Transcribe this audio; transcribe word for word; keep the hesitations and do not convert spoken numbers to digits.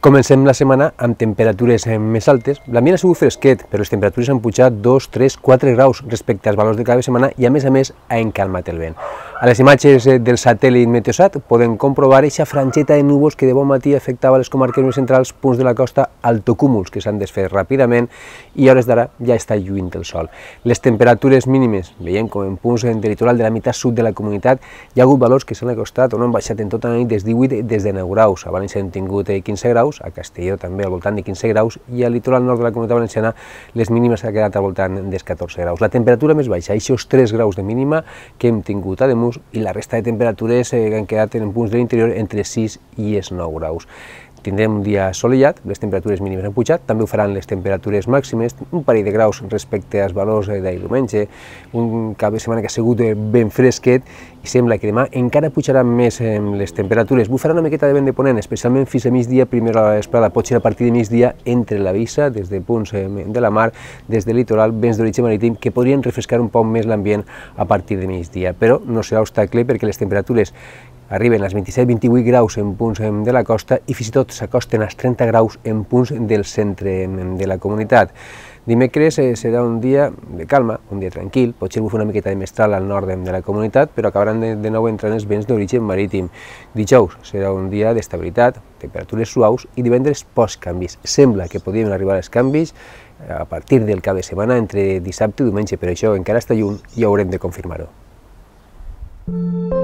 Comencem la setmana amb temperatures més altes. L'ambient ha sigut fresquet, però les temperatures han pujat dos, tres, quatre graus respecte als valors de cada setmana i, a més a més, ha encalmat el vent. A les imatges del satèl·lit Meteosat podem comprovar aquesta frangeta de núvols que de bon matí afectava les comarques més centrals, punts de la costa, altocúmuls que s'han desfet ràpidament i a hores d'ara ja està lluint el sol. Les temperatures mínimes, veiem com en punts del litoral de la meitat sud de la comunitat hi ha hagut valors que s'han acostat o no han baixat en tota la nit des de divuit des de nou graus. A València hem tingut quinze graus, a Castelló també al voltant de quinze graus i al litoral nord de la comunitat valenciana les mínimes han quedat al voltant dels catorze graus. La temperatura més baixa, aquests tres graus de mínima que hem tingut a Ademús, i la resta de temperatures eh, han quedat en punts de l'interior entre sis i els nou graus. Tindrem un dia assolellat, les temperatures mínimes han pujat, també ho faran les temperatures màximes, un parell de graus respecte als valors d'ahir diumenge, un cap de setmana que ha sigut ben fresquet i sembla que demà encara pujaran més les temperatures. Bufarà una miqueta de vent de ponent, especialment fins a migdia, primera hora de vesprada, pot ser a partir de migdia entre la Bissa, des de punts de la mar, des del litoral, vents d'origen marítim, que podrien refrescar un poc més l'ambient a partir de migdia, però no serà obstacle perquè les temperatures arriben als vint-i-set vint-i-vuit graus en punts de la costa i fins i tot s'acosten als trenta graus en punts del centre de la comunitat. Dimecres serà un dia de calma, un dia tranquil, potser bufa una miqueta de mestral al nord de la comunitat, però acabaran de, de nou entrant els vents d'origen marítim. Dijous serà un dia d'estabilitat, temperatures suaus i divendres postcanvis. Sembla que podrien arribar els canvis a partir del cap de setmana entre dissabte i diumenge, però això encara està lluny i haurem de confirmar-ho.